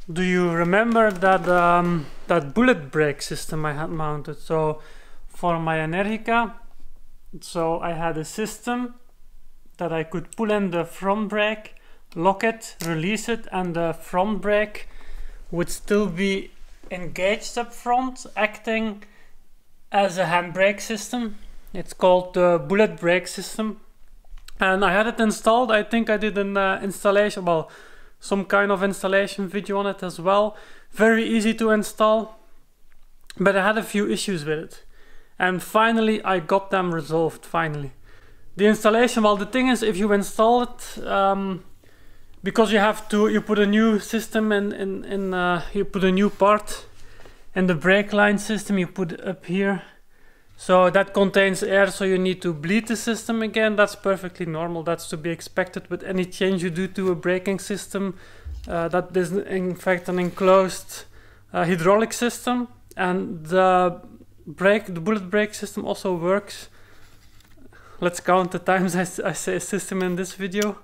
Do you remember that that bullet brake system I had mounted? So for my Energica, so I had a system that I could pull in the front brake, lock it, release it, and the front brake would still be engaged up front, acting as a handbrake system. It's called the bullet brake system, and I had it installed. I think I did an installation, well, some kind of installation video on it as well. Very easy to install, but I had a few issues with it, and finally I got them resolved. Finally, the installation, well, the thing is, if you install it, because you put a new system you put a new part in the brake line system, you put it up here, so that contains air, so you need to bleed the system again. That's perfectly normal, that's to be expected with any change you do to a braking system. That is in fact an enclosed hydraulic system, and the bullet brake system also works. Let's count the times I say system in this video.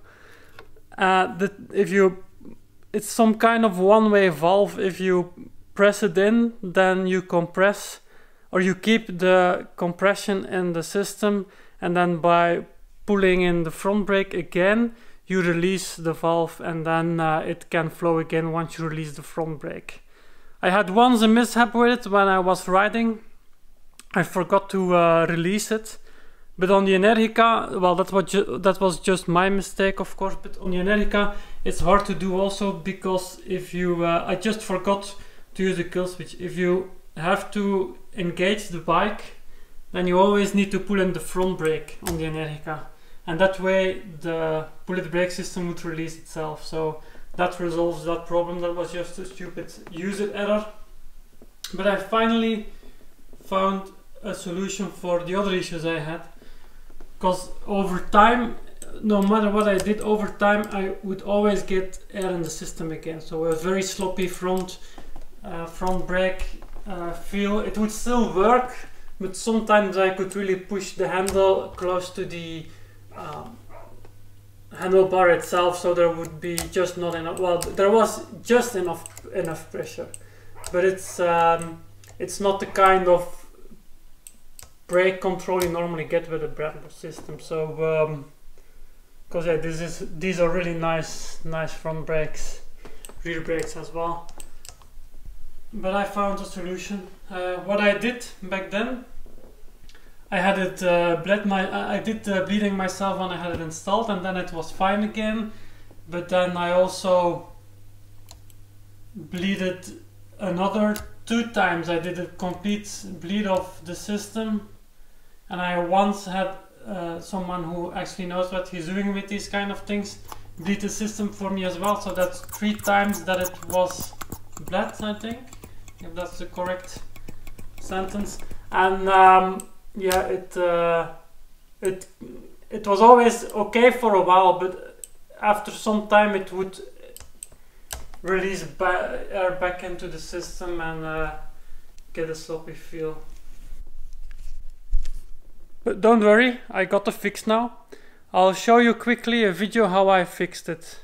It's some kind of one-way valve. If you press it in, then you compress, or you keep the compression in the system, and then by pulling in the front brake again, you release the valve, and then it can flow again once you release the front brake. I had once a mishap with it when I was riding. I forgot to release it. But on the Energica, well, that was just my mistake, of course. But on the Energica, it's hard to do also, because if you, I just forgot to use the kill switch. If you have to engage the bike, then you always need to pull in the front brake on the Energica, and that way the bullet brake system would release itself. So that resolves that problem. That was just a stupid user error. But I finally found a solution for the other issues I had. Because over time, no matter what I did, over time I would always get air in the system again. So a very sloppy front brake feel. It would still work, but sometimes I could really push the handle close to the handlebar itself, so there would be just not enough. Well, there was just enough pressure, but it's not the kind of brake control you normally get with a Brembo system. So because yeah, these are really nice front brakes, rear brakes as well. But I found a solution. What I did back then, I had it I did bleeding myself when I had it installed, and then it was fine again. But then I also bleeded another 2 times. I did a complete bleed of the system. And I once had someone who actually knows what he's doing with these kind of things bleed the system for me as well. So that's 3 times that it was bled, I think, if that's the correct sentence. And yeah, it was always okay for a while, but after some time it would release air back into the system and get a sloppy feel. But don't worry, I got the fix now. I'll show you quickly a video how I fixed it.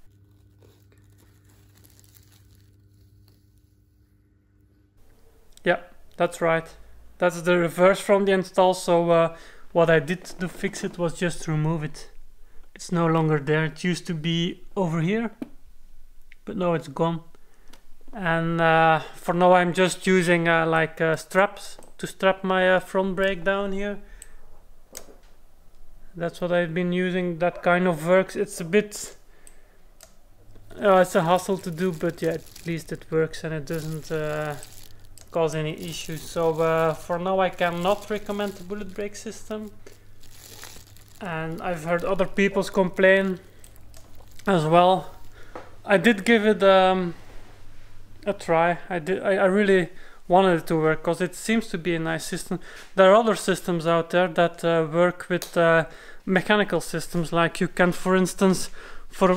Yeah, that's right. That's the reverse from the install. So what I did to fix it was just remove it. It's no longer there. It used to be over here, but now it's gone. And for now I'm just using straps to strap my front brake down here. That's what I've been using. That kind of works. It's a bit it's a hassle to do, but yeah, at least it works and it doesn't cause any issues. So for now I cannot recommend the bullet brake system, and I've heard other people's complain as well. I did give it a try. I really wanted it to work, because it seems to be a nice system. There are other systems out there that work with mechanical systems, like you can, for instance, for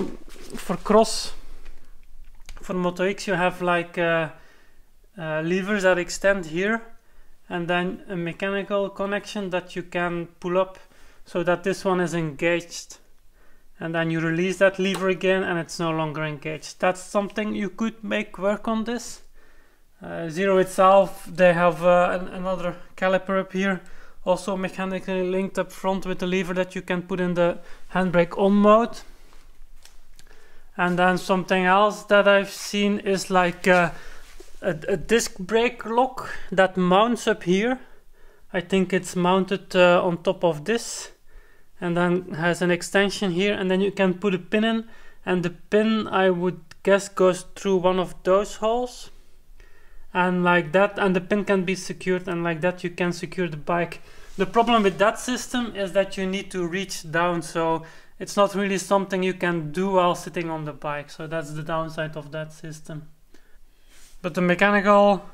Moto X, you have like levers that extend here, and then a mechanical connection that you can pull up so that this one is engaged. and then you release that lever again and it's no longer engaged. That's something you could make work on this. Xero itself, they have another caliper up here, also mechanically linked up front with a lever that you can put in the handbrake on mode. And then something else that I've seen is like a disc brake lock that mounts up here. I think it's mounted on top of this, and then has an extension here, and then you can put a pin in, and the pin, I would guess, goes through one of those holes, and like that, and the pin can be secured, and like that you can secure the bike. The problem with that system is that you need to reach down, so it's not really something you can do while sitting on the bike, so that's the downside of that system. But the mechanical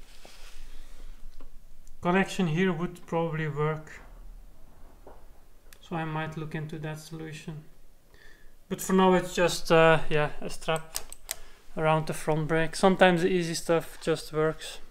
connection here would probably work, so I might look into that solution. But for now it's just yeah, a strap around the front brake. Sometimes the easy stuff just works.